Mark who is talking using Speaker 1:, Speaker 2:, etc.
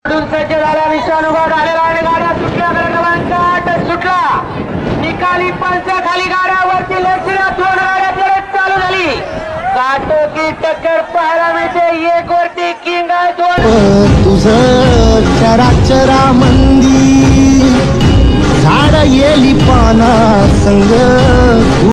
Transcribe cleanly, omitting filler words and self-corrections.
Speaker 1: सज्ज झाला विश्वानुभव आलेला आणि गाड्या सुटल्या क्रमांक 8 सुटला निकाली पंच खाली गाड्यावरती लक्ष्या 2 गाड्या परत चालू झाली काटोकी टक्कर पाहायला मिळते एक वरती किंग आहे 2
Speaker 2: तुझं चराचरा मंदी झाड येली पाना संग